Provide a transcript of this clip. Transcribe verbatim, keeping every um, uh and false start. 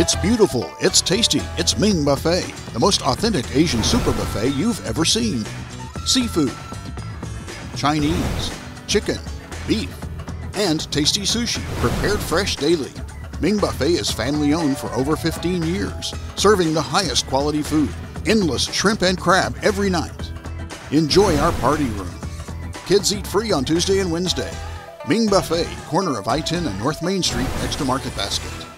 It's beautiful, it's tasty, it's Ming Buffet, the most authentic Asian super buffet you've ever seen. Seafood, Chinese, chicken, beef, and tasty sushi, prepared fresh daily. Ming Buffet is family owned for over fifteen years, serving the highest quality food, endless shrimp and crab every night. Enjoy our party room. Kids eat free on Tuesday and Wednesday. Ming Buffet, corner of I ten and North Main Street next to Market Basket.